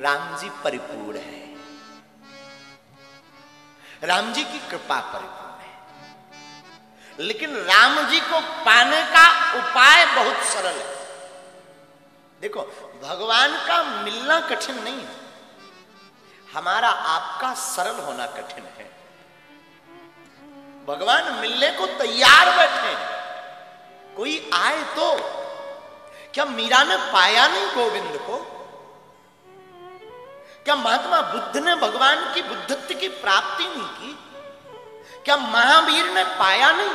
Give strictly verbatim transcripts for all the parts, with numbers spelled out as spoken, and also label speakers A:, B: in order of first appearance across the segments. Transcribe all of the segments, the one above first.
A: राम जी परिपूर्ण है, राम जी की कृपा परिपूर्ण है, लेकिन राम जी को पाने का उपाय बहुत सरल है। देखो, भगवान का मिलना कठिन नहीं है, हमारा आपका सरल होना कठिन है। भगवान मिलने को तैयार बैठे हैं, कोई आए तो। क्या मीरा ने पाया नहीं गोविंद को? क्या महात्मा बुद्ध ने भगवान की बुद्धत्व की प्राप्ति नहीं की? क्या महावीर ने पाया नहीं?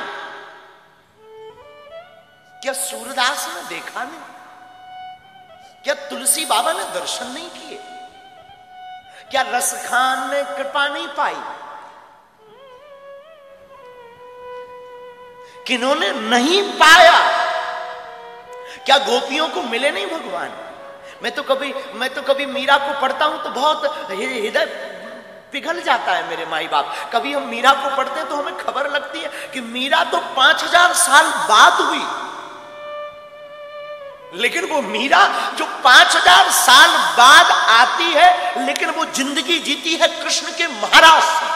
A: क्या सूरदास ने देखा नहीं? क्या तुलसी बाबा ने दर्शन नहीं किए? क्या रसखान ने कृपा नहीं पाई? किन्होंने नहीं पाया? क्या गोपियों को मिले नहीं भगवान? मैं तो कभी मैं तो कभी मीरा को पढ़ता हूं तो बहुत हृदय पिघल जाता है मेरे माई बाप। कभी हम मीरा को पढ़ते हैं तो हमें खबर लगती है कि मीरा तो पांच हजार साल बाद हुई, लेकिन वो मीरा जो पांच हजार साल बाद आती है, लेकिन वो जिंदगी जीती है कृष्ण के महाराज से।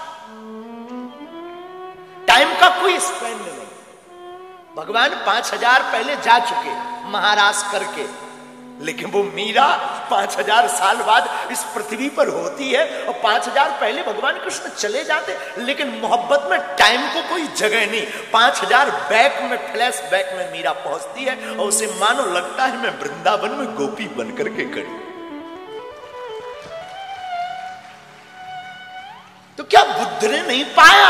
A: टाइम का कोई स्पेंड नहीं। भगवान पांच हजार पहले जा चुके महाराज करके, लेकिन वो मीरा पांच हजार साल बाद इस पृथ्वी पर होती है, और पांच हजार पहले भगवान कृष्ण चले जाते, लेकिन मोहब्बत में टाइम को कोई जगह नहीं। पांच हजार बैक में, फ्लैश बैक में मीरा पहुंचती है, और उसे मानो लगता है मैं वृंदावन में गोपी बनकर के खड़ी। तो क्या बुद्ध ने नहीं पाया?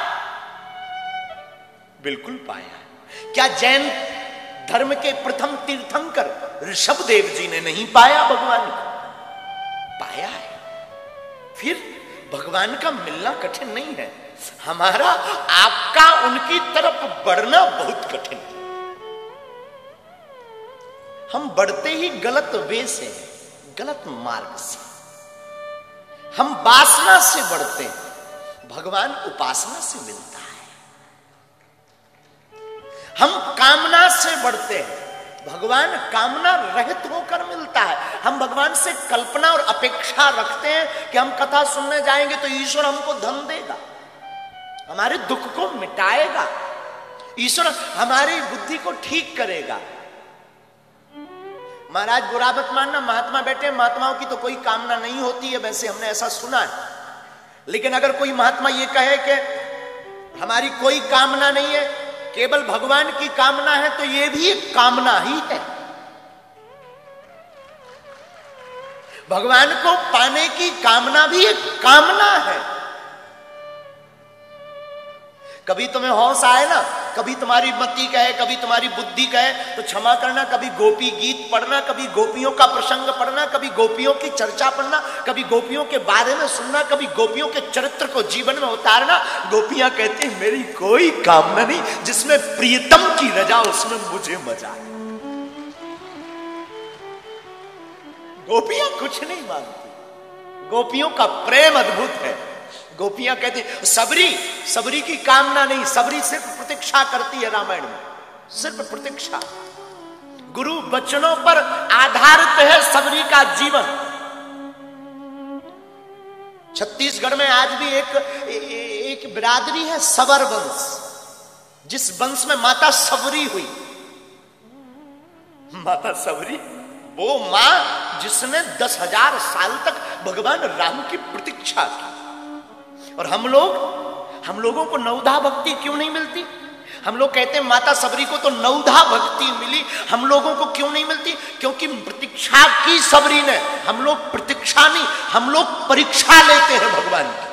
A: बिल्कुल पाया। क्या जैन धर्म के प्रथम तीर्थंकर ऋषभदेव जी ने नहीं पाया भगवान को? पाया है। फिर भगवान का मिलना कठिन नहीं है, हमारा आपका उनकी तरफ बढ़ना बहुत कठिन है। हम बढ़ते ही गलत वे से, गलत मार्ग से। हम वासना से बढ़ते हैं, भगवान उपासना से मिलता है। हम कामना से बढ़ते हैं, भगवान कामना रहित होकर मिलता है। हम भगवान से कल्पना और अपेक्षा रखते हैं कि हम कथा सुनने जाएंगे तो ईश्वर हमको धन देगा, हमारे दुख को मिटाएगा, ईश्वर हमारी बुद्धि को ठीक करेगा। महाराज बुरा मत मानना, महात्मा बैठे, महात्माओं की तो कोई कामना नहीं होती है, वैसे हमने ऐसा सुना है। लेकिन अगर कोई महात्मा ये कहे कि हमारी कोई कामना नहीं है, केवल भगवान की कामना है, तो यह भी एक कामना ही है। भगवान को पाने की कामना भी एक कामना है। कभी तुम्हें होश आए ना, कभी तुम्हारी मति कहे, कभी तुम्हारी बुद्धि कहे तो क्षमा करना, कभी गोपी गीत पढ़ना, कभी गोपियों का प्रसंग पढ़ना, कभी गोपियों की चर्चा पढ़ना, कभी गोपियों के बारे में सुनना, कभी गोपियों के चरित्र को जीवन में उतारना। गोपियां कहती हैं मेरी कोई कामना नहीं, जिसमें प्रियतम की रजा उसमें मुझे मजा है। गोपियां कुछ नहीं मांगती, गोपियों का प्रेम अद्भुत है। गोपियां कहती सबरी, सबरी की कामना नहीं, सबरी सिर्फ प्रतीक्षा करती है। रामायण में सिर्फ प्रतीक्षा, गुरु वचनों पर आधारित है सबरी का जीवन। छत्तीसगढ़ में आज भी एक एक बिरादरी है सबर वंश, जिस वंश में माता सबरी हुई। माता सबरी वो मां जिसने दस हजार साल तक भगवान राम की प्रतीक्षा की। और हम लोग हम लोगों को नवधा भक्ति क्यों नहीं मिलती? हम लोग कहते हैं माता सबरी को तो नवधा भक्ति मिली, हम लोगों को क्यों नहीं मिलती? क्योंकि प्रतीक्षा की सबरी ने। हम लोग प्रतीक्षा नहीं, हम लोग परीक्षा लेते हैं भगवान की।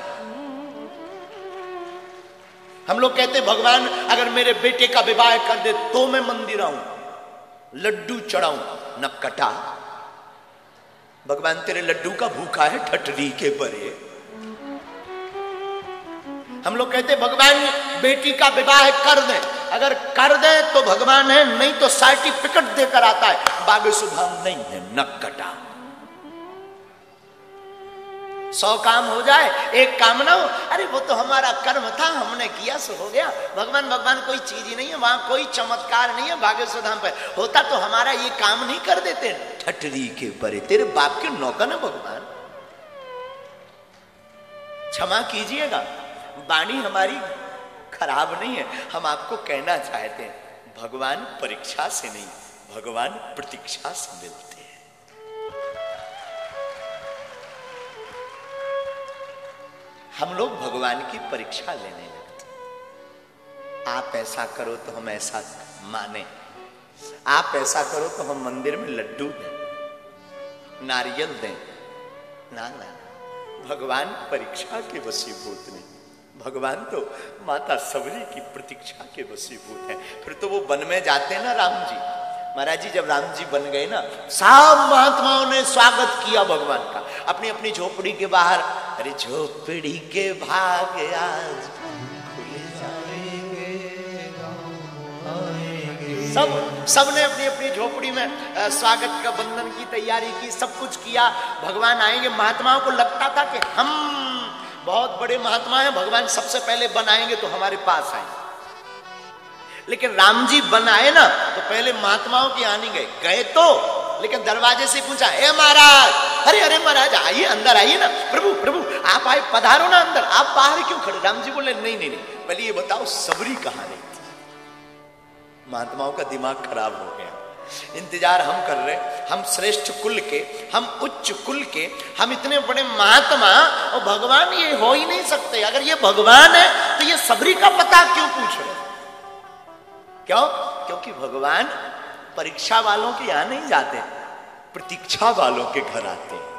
A: हम लोग कहते हैं भगवान अगर मेरे बेटे का विवाह कर दे तो मैं मंदिर आऊं, लड्डू चढ़ाऊं। न कटा, भगवान तेरे लड्डू का भूखा है ठटरी के परे। हम लोग कहते भगवान बेटी का विवाह कर दे, अगर कर दे तो भगवान है, नहीं तो सर्टिफिकेट देकर आता है बागे सुधाम नहीं है, न कटा। सौ काम हो जाए एक काम ना हो, अरे वो तो हमारा कर्म था, हमने किया सो हो गया। भगवान भगवान कोई चीज ही नहीं है, वहां कोई चमत्कार नहीं है। भाग्य सुधाम पे होता तो हमारा ये काम नहीं कर देते, ठटरी के बरे, तेरे बाप के नौकर ना भगवान। क्षमा कीजिएगा, वाणी हमारी खराब नहीं है, हम आपको कहना चाहते हैं भगवान परीक्षा से नहीं, भगवान प्रतीक्षा से मिलते हैं। हम लोग भगवान की परीक्षा लेने लगते, आप ऐसा करो तो हम ऐसा माने, आप ऐसा करो तो हम मंदिर में लड्डू दें, नारियल दें। ना ना, भगवान परीक्षा के वशीभूत नहीं, भगवान तो माता सबरी की प्रतीक्षा के वशीभूत है। फिर तो वो वन में जाते हैं ना राम जी, महाराज जी जब राम जी बन गए ना, सब महात्माओं ने स्वागत किया भगवान का, अपनी अपनी झोपड़ी के बाहर। अरे झोपड़ी के भाग आज खुल जाएंगे, सब सबने अपनी अपनी झोपड़ी में स्वागत का बंधन की तैयारी की, सब कुछ किया। भगवान आएंगे, महात्माओं को लगता था कि हम बहुत बड़े महात्मा हैं, भगवान सबसे पहले बन आएंगे तो हमारे पास आएंगे। लेकिन राम जी बन आए ना तो पहले महात्माओं की आने गए गए तो, लेकिन दरवाजे से पूछा, ए महाराज, अरे अरे महाराज आइए, अंदर आइए ना, प्रभु प्रभु आप आए, पधारो ना अंदर, आप बाहर क्यों खड़े? राम जी बोले नहीं नहीं नहीं, पहले ये बताओ सबरी कहां रही थी? महात्माओं का दिमाग खराब हो गया, इंतजार हम कर रहे, हम श्रेष्ठ कुल के, हम उच्च कुल के, हम इतने बड़े महात्मा, और भगवान ये हो ही नहीं सकते। अगर ये भगवान है तो ये सबरी का पता क्यों पूछ रहे? क्यों? क्योंकि भगवान परीक्षा वालों के यहां नहीं जाते, प्रतीक्षा वालों के घर आते हैं।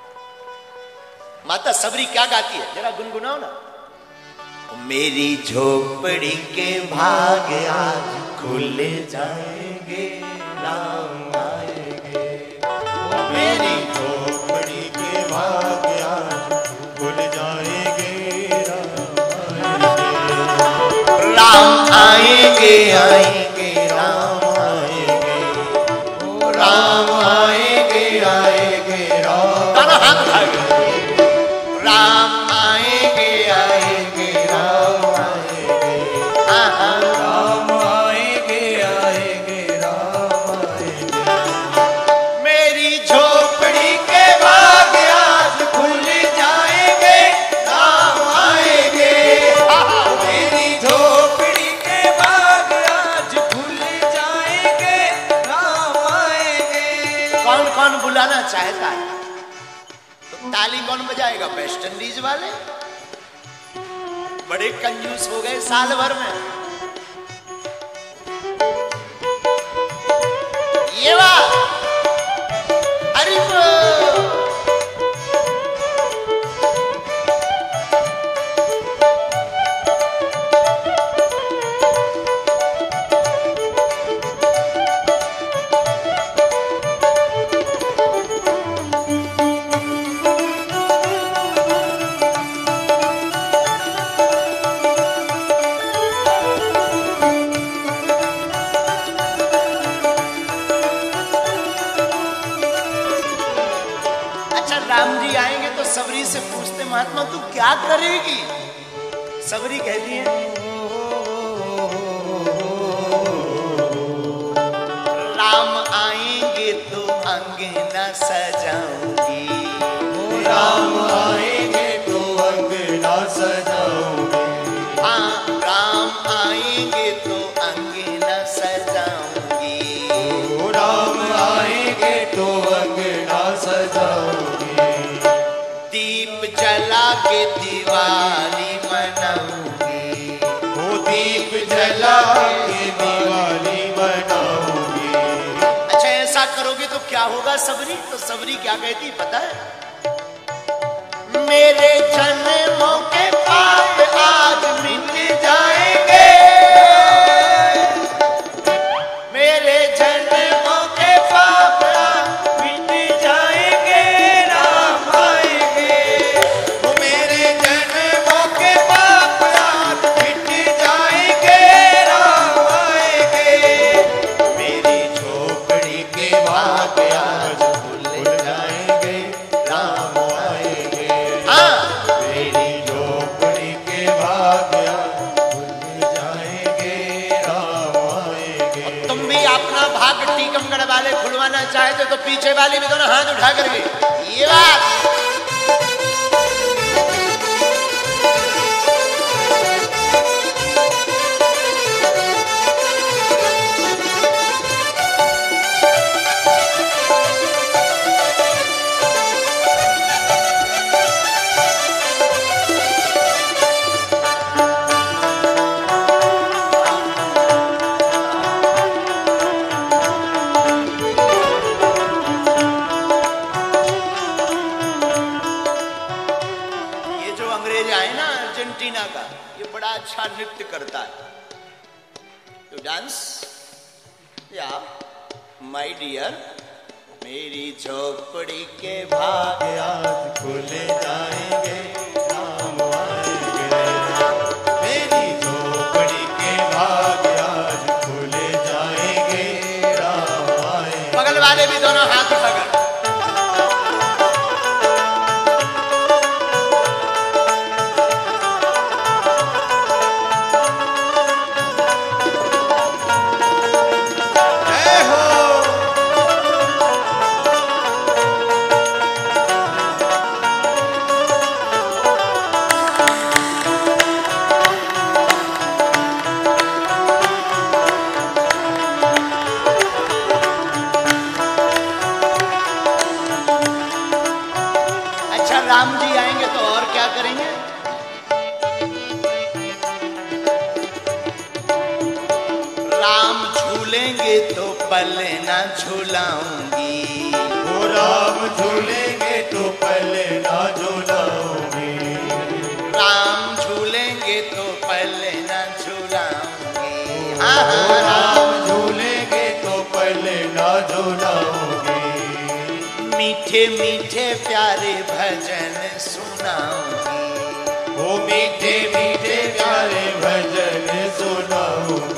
A: माता सबरी क्या गाती है, जरा गुनगुनाओ ना। मेरी झोपड़ी के भाग आज खुल जाएंगे, राम आएंगे।
B: मेरी झोपड़ी के भाग आज खुल जाएंगे,
A: राम आएंगे, आएंगे
B: राम आएंगे, राम आएंगे, आएंगे राम,
A: दोनों हाथ उठाएंगे, राम आएंगे,
B: आएंगे राम आएंगे, राम आएंगे, आएंगे राम आएंगे।
A: मेरी झोपड़ी
B: के भाग आज खुल जाएंगे, राम आएंगे। मेरी झोपड़ी के भाग आज खुल जाएंगे, राम आएंगे।
A: कौन कौन बुलाना चाहता है? तो ताली कौन बजाएगा? वेस्ट इंडीज वाले बड़े कंजूस हो गए साल भर में। ये बात अरे सबरी से पूछते, महात्मा तू क्या करेगी? सबरी कहती है, राम आएंगे तो अंगना सजाऊंगी,
B: राम आएंगे तो अंगना सजाऊंगी,
A: हाँ राम आएंगे तो अंगना सजाऊंगी,
B: राम आएंगे तो अंगना सजाऊंगी,
A: दीप जला के दिवाली मनाऊंगी,
B: वो दीप जला के दिवाली मनाऊंगी।
A: अच्छा ऐसा करोगे तो क्या होगा सबरी? तो सबरी क्या कहती पता है? मेरे जन्मों के पाप आज मिट जाएंगे, मेरे जन्मों के पाप आज मिट जाएंगे, राम आएंगे।
B: वो मेरे जन्मों के पाप आज मिट जाएंगे, राम आएंगे। मेरी झोपड़ी के भाग आज खुल जाएंगे, राम आएंगे।
A: हाँ
B: मेरी झोपड़ी के भाग आज
A: भाग टीकमगढ़ वाले खुलवाना चाहते तो पीछे वाले भी दोनों हाथ उठा करके ये बात। का ये बड़ा अच्छा नृत्य करता है। तो डांस या माय डियर, मेरी झोपड़ी के भाग
B: आज खुले जाएंगे, राम आएंगे। मेरी झोपड़ी के भाग आज खुले जाएंगे, राम आएंगे।
A: बगल वाले भी दोनों हाथ पकड़। राम जी आएंगे तो और क्या करेंगे? राम झूलेंगे तो पल्ले ना झूलाऊंगी।
B: वो राम झूलेंगे तो पल्ले ना झूलाऊंगी।
A: राम झूलेंगे तो पल्ले ना झूलाऊंगी। हाँ
B: हाँ, राम झूलेंगे तो पल्ले ना झूलाऊंगी।
A: मीठे मीठे प्यारे भजन सुनाऊंगी।
B: वो मीठे मीठे प्यारे भजन सुनाऊंगी।